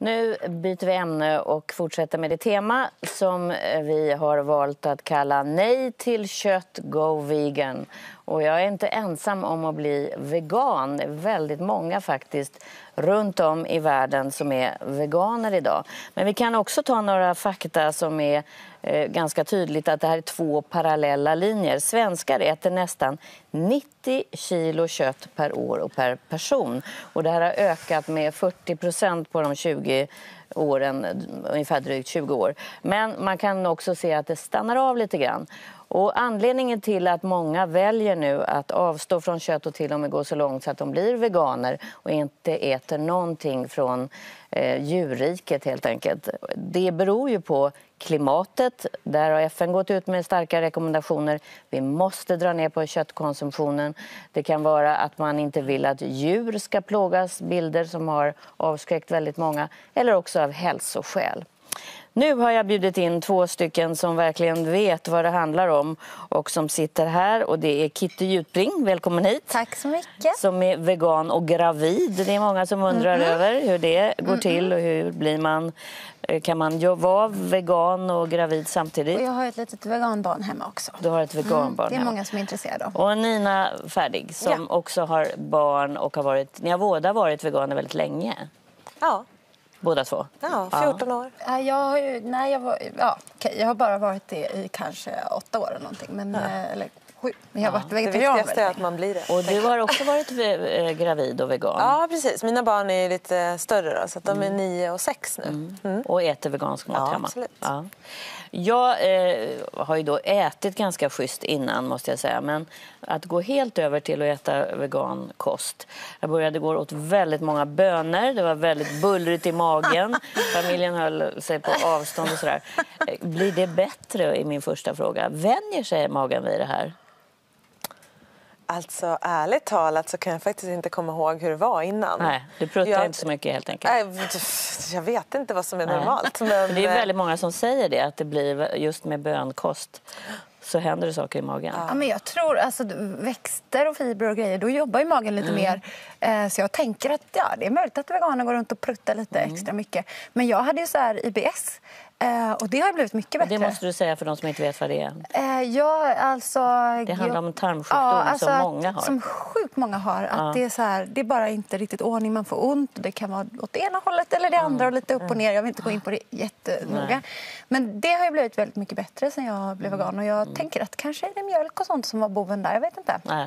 Nu byter vi ämne och fortsätter med det tema som vi har valt att kalla Nej till kött, go vegan. Och jag är inte ensam om att bli vegan. Det är väldigt många faktiskt runt om i världen som är veganer idag. Men vi kan också ta några fakta som är ganska tydligt att det här är två parallella linjer. Svenskar äter nästan 90 kilo kött per år och per person. Och det här har ökat med 40% på de 20 åren, ungefär drygt 20 år. Men man kan också se att det stannar av lite grann. Och anledningen till att många väljer nu att avstå från kött och till och med gå så långt så att de blir veganer och inte äter någonting från djurriket helt enkelt. Det beror ju på klimatet. Där har FN gått ut med starka rekommendationer. Vi måste dra ner på köttkonsumtionen. Det kan vara att man inte vill att djur ska plågas, bilder som har avskräckt väldigt många, eller också av hälsoskäl. Nu har jag bjudit in två stycken som verkligen vet vad det handlar om och som sitter här. Och det är Kitty Jutbring, välkommen hit. Tack så mycket. Som är vegan och gravid. Det är många som undrar över hur det går till och hur blir man, kan man vara vegan och gravid samtidigt? Och jag har ett litet veganbarn hemma också. Du har ett veganbarn Det är hemma. många som är intresserade av. Och Nina Färdig som också har barn och har varit, ni har båda varit veganer väldigt länge. Ja. Båda två? Ja, 14 år. Jag har bara varit det i kanske 8 år eller någonting. Men, eller 7. Men jag har varit vegetarian. Det viktigaste är att man blir det. Och du har också varit gravid och vegan? Ja, precis. Mina barn är lite större då, så att de är 9 och 6 nu. Och äter vegansk mat hemma? Absolut. Ja. Jag har ju då ätit ganska schysst innan måste jag säga. Men att gå helt över till att äta vegankost. Jag började gå åt väldigt många bönor. Det var väldigt bullrigt i magen. Familjen höll sig på avstånd och sådär. Blir det bättre i min första fråga? Vänjer sig magen vid det här? Alltså ärligt talat så kan jag faktiskt inte komma ihåg hur det var innan. Nej, du pruttar inte så mycket helt enkelt. Jag vet inte vad som är normalt. Men det är väldigt många som säger det, att det blir just med bönkost så händer det saker i magen. Ja, men jag tror alltså växter och fibrer och grejer, då jobbar ju magen lite mer. Så jag tänker att det är möjligt att veganer går runt och pruttar lite extra mycket. Men jag hade ju så här IBS. Och det har blivit mycket bättre. Det måste du säga för de som inte vet vad det är. Det handlar om en tarmsjukdom som många har. Som sjukt många har. Att det är så här, det är bara inte riktigt ordning. Man får ont. Det kan vara åt det ena hållet eller det andra och lite upp och ner. Jag vill inte gå in på det jättenoga. Men det har ju blivit väldigt mycket bättre sen jag blev vegan. Och jag tänker att kanske är det mjölk och sånt som var boven där. Jag vet inte. Nej.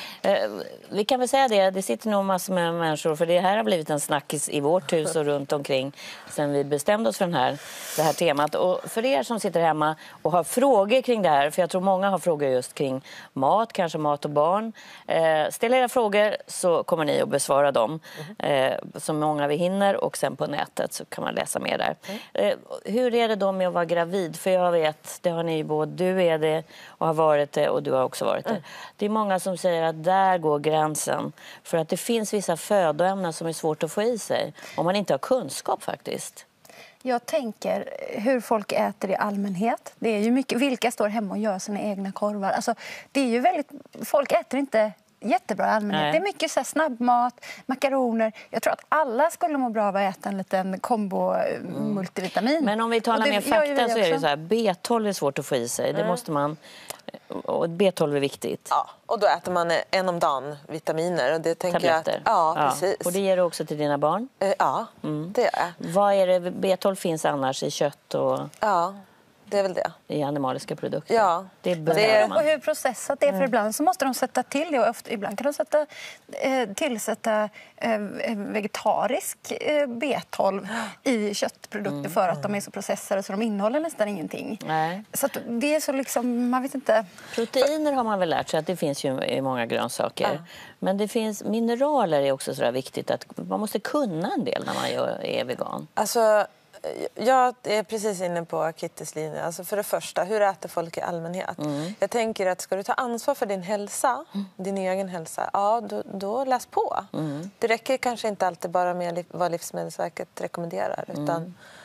Vi kan väl säga det sitter nog massor med människor, för det här har blivit en snackis i vårt hus och runt omkring sen vi bestämde oss för det här temat. Och för er som sitter hemma och har frågor kring det här, för jag tror många har frågor just kring mat, kanske mat och barn, ställ era frågor så kommer ni att besvara dem så många vi hinner, och sen på nätet så kan man läsa mer där. Hur är det då med att vara gravid? För jag vet, det har ni ju både, du är det och har varit det och du har också varit det. Det är många som säger att där går gränsen. För att det finns vissa födoämnen som är svårt att få i sig om man inte har kunskap faktiskt. Jag tänker hur folk äter i allmänhet. Det är ju mycket, vilka står hemma och gör sina egna korvar. Alltså, det är ju väldigt, folk äter inte jättebra i allmänhet. Nej. Det är mycket så här snabbmat, makaroner. Jag tror att alla skulle må bra av att äta en liten kombo multivitamin. Men om vi talar mer fakta så är det så här, B12 är svårt att få i sig. Det måste man, och B12 är viktigt. Ja, och då äter man en om dagen vitaminer. Och det tänker tabletter. Ja, precis. Och det ger du också till dina barn? Ja, det gör jag. Vad är det B12 finns annars i kött och... Ja. Det är väl det. I animaliska produkter. Ja. Det är och hur processat det är. För ibland så måste de sätta till det. Och ibland kan de tillsätta vegetarisk B12 i köttprodukter för att de är så processade så de innehåller nästan ingenting. Nej. Så att det är så liksom, man vet inte. Proteiner har man väl lärt sig att det finns ju i många grönsaker. Ja. Men det finns mineraler är också så där viktigt att man måste kunna en del när man är vegan. Alltså... Jag är precis inne på Kittys linje. Alltså för det första, hur äter folk i allmänhet? Jag tänker att ska du ta ansvar för din hälsa, din egen hälsa, då läs på. Det räcker kanske inte alltid bara med vad Livsmedelsverket rekommenderar. Utan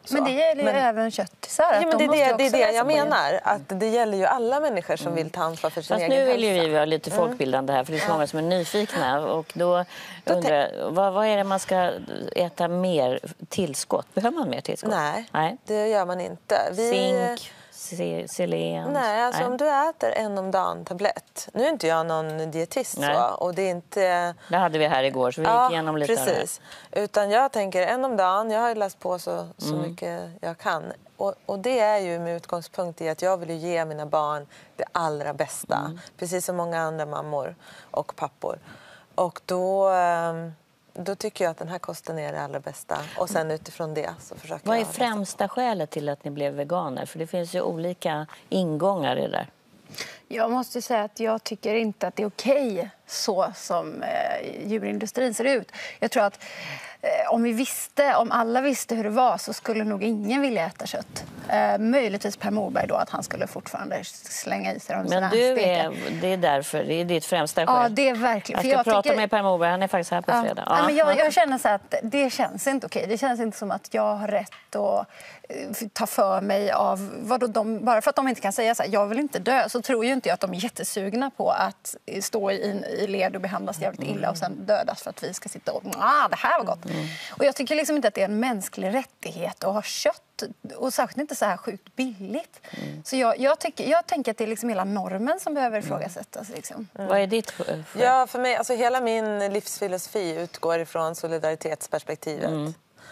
Så. Men det gäller ju även köttisar. Ja, men det är det jag menar. Att det gäller ju alla människor som vill ta ansvar för sin egen hälsa. Fast nu vill ju vi vara lite folkbildande här, för det är så många som är nyfikna. Och då undrar jag, vad är det man ska äta mer tillskott? Behöver man mer tillskott? Nej. Det gör man inte. Zink, selen? Nej, alltså om du äter en om dagen tablett. Nu är inte jag någon dietist så, och det är inte... Det hade vi här igår, så vi gick igenom lite precis. Utan jag tänker en om dagen. Jag har ju läst på så mycket jag kan. Och det är ju med utgångspunkt i att jag vill ge mina barn det allra bästa. Precis som många andra mammor och pappor. Och då tycker jag att den här kosten är det allra bästa. Och sen utifrån det så försöker Vad är jag... främsta skälet till att ni blev veganer? För det finns ju olika ingångar i det där. Jag måste säga att jag tycker inte att det är okej så som djurindustrin ser ut. Jag tror att om alla visste hur det var så skulle nog ingen vilja äta kött. Möjligtvis Per Morberg då, att han skulle fortfarande slänga i sig de sina stekar. Men det är därför, det är ditt främsta skäl. Ja, det är verkligen. Jag ska prata med Per Morberg, han är faktiskt här på fredag. Ja, men jag känner så att det känns inte okej. Det känns inte som att jag har rätt att ta för mig av bara för att de inte kan säga så här, jag vill inte dö, så tror ju inte jag att de är jättesugna på att stå i led och behandlas jävligt illa och sen dödas för att vi ska sitta och det här var gott. Och jag tycker liksom inte att det är en mänsklig rättighet att ha kött, och särskilt inte så här sjukt billigt. Så jag tänker att det är liksom hela normen som behöver ifrågasättas. Liksom. Vad är ditt skäl? Ja, för mig, alltså hela min livsfilosofi utgår ifrån solidaritetsperspektivet.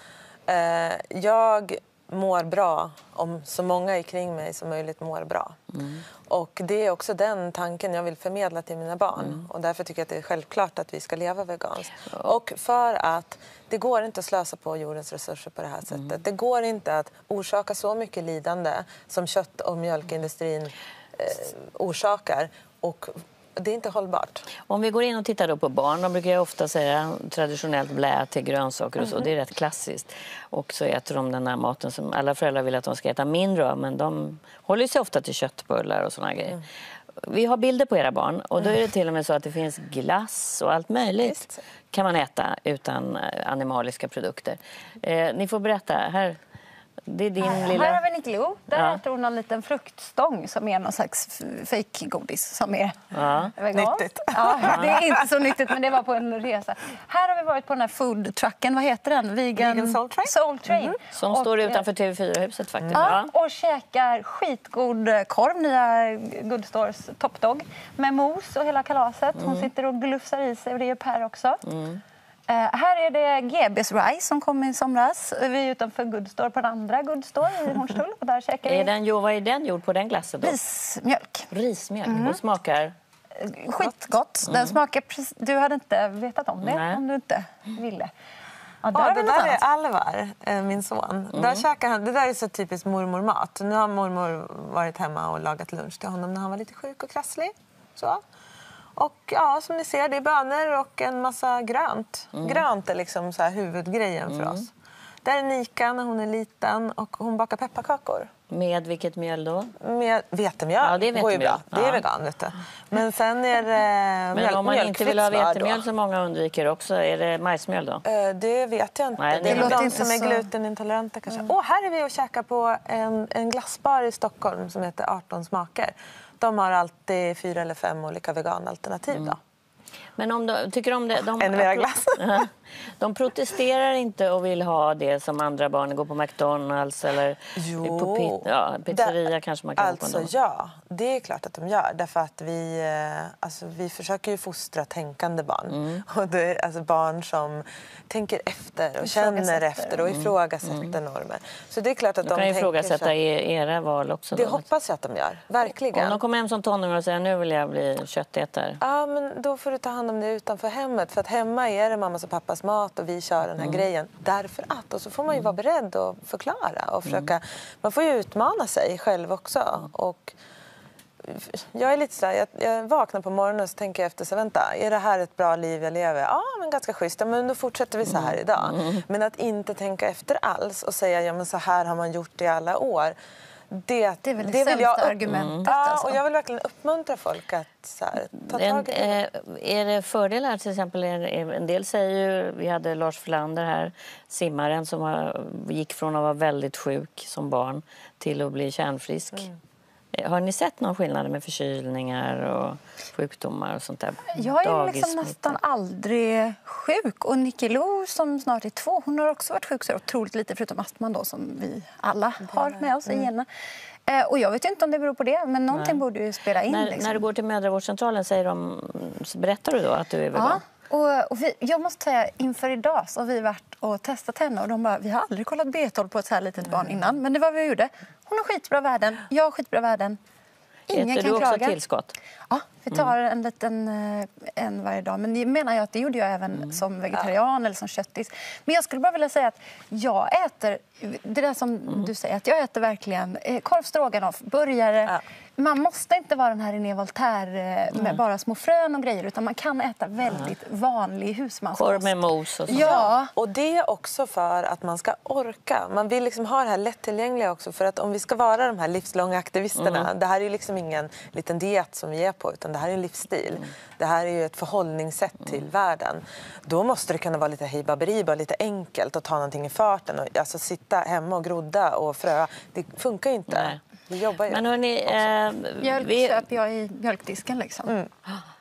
Jag mår bra om så många kring mig som möjligt mår bra. Och det är också den tanken jag vill förmedla till mina barn. Och därför tycker jag att det är självklart att vi ska leva veganskt. Och för att det går inte att slösa på jordens resurser på det här sättet. Det går inte att orsaka så mycket lidande som kött- och mjölkindustrin orsakar. Och det är inte hållbart. Om vi går in och tittar då på barn, de brukar jag ofta säga traditionellt blä till grönsaker och så. Det är rätt klassiskt. Och så äter de den här maten som alla föräldrar vill att de ska äta mindre av, men de håller sig ofta till köttbullar och såna grejer. Vi har bilder på era barn och då är det till och med så att det finns glass och allt möjligt kan man äta utan animaliska produkter. Ni får berätta här. Det är din lilla... Här har vi Nickeloo. Där äter hon en liten fruktstång som är någon slags fake-godis som är veganskt. Nyttigt. Ja, det är inte så nyttigt, men det var på en resa. Här har vi varit på den här food-trucken. Vad heter den? Vegan Soul Train. Som står utanför TV4-huset faktiskt. Ja, och käkar skitgod korv, nya Good Stores Top Dog, med mos och hela kalaset. Hon sitter och glufsar i sig, och det gör Per också. Här är det GB's Rice som kom i somras. Vi är utanför Good Store på den andra Good Store i Hornstull. Och där käkar vi... Vad är den gjord på den glassen då? Rismjölk. Rismjölk. Och smakar? Skitgott. Den smakar... Du hade inte vetat om det om du inte ville. Ja, det där är Alvar, min son. Där käkar han, det där är så typiskt mormormat. Nu har mormor varit hemma och lagat lunch till honom när han var lite sjuk och krasslig. Så. Och som ni ser, det är bönor och en massa grönt. Grönt är liksom så här huvudgrejen för oss. Där är Nika när hon är liten och hon bakar pepparkakor. Med vilket mjöl då? Med vetemjöl. Ja, det är vetemjöl. Går ju bra. Det är vegan, vet du. Men sen är det Men om man inte vill ha vetemjöl som många undviker också, är det majsmjöl då? Det vet jag inte. Nej, det är de inte som är så... glutenintoleranta kanske. Här är vi och käkar på en glassbar i Stockholm som heter 18 smaker. De har alltid 4 eller 5 olika veganalternativ då. Men tycker de det? En mera glass. De protesterar inte och vill ha det som andra barn går på McDonalds eller på pizzeria kanske man kan alltså, ja, det är klart att de gör. Därför att vi försöker ju fostra tänkande barn. Och det är alltså barn som tänker efter och känner efter och ifrågasätter normer. Så det är klart att de kan ifrågasätta era val också. Det hoppas jag att de gör, verkligen. Om de kommer hem som tonåringar och säger nu vill jag bli köttätare. Ja, men då får du ta hand om det utanför hemmet. För att hemma är det mammas och pappas mat och vi kör den här grejen. Därför att. Och så får man ju vara beredd att förklara och försöka. Man får ju utmana sig själv också. Och jag är lite så här, jag vaknar på morgonen och så tänker jag efter så vänta, är det här ett bra liv jag lever? Ja, men ganska schysst. Men då fortsätter vi så här idag. Men att inte tänka efter alls och säga ja men så här har man gjort det i alla år. Det är väl det vill jag argumentet. Ja, alltså. och jag vill verkligen uppmuntra folk att så här, ta tag i det. Är det fördelar till exempel? En del säger ju, vi hade Lars Flander här, simmaren som gick från att vara väldigt sjuk som barn till att bli kärnfrisk. Har ni sett någon skillnad med förkylningar och sjukdomar och sånt där? Jag är liksom nästan aldrig sjuk. Och Nicky Lo som snart är 2, hon har också varit sjuk så otroligt lite, förutom astman då, som vi alla har med oss i generna. Och jag vet inte om det beror på det, men någonting borde ju spela in. När du går till mödravårdscentralen berättar du då att du är vegan? Ja, och jag måste säga, inför idag så har vi varit och testat henne och de bara, vi har aldrig kollat B12 på ett så här litet barn innan, men det var vad vi gjorde. Hon har skitbra värden, jag har skitbra värden. Ingen Äter kan du också klaga. Tillskott? Ja, vi tar en liten en varje dag. Men det menar jag att det gjorde jag även som vegetarian eller som köttis. Men jag skulle bara vilja säga att jag äter, det där som du säger, att jag äter verkligen korv stroganoff, burgare. Ja. Man måste inte vara den här René Voltaire med bara små frön och grejer, utan man kan äta väldigt vanlig husmanskost. Korv med mos och sånt. Ja, och det är också för att man ska orka. Man vill liksom ha det här lättillgängliga också, för att om vi ska vara de här livslånga aktivisterna, det här är ju liksom ingen liten diet som vi är på, utan det här är en livsstil. Det här är ju ett förhållningssätt till världen. Då måste det kunna vara lite hejbaberiba, lite enkelt att ta någonting i farten och alltså sitta hemma och grodda och fröa. Det funkar ju inte. Nej. Vi jobbar ju. Men hörni, mjölk köper jag i mjölkdisken liksom.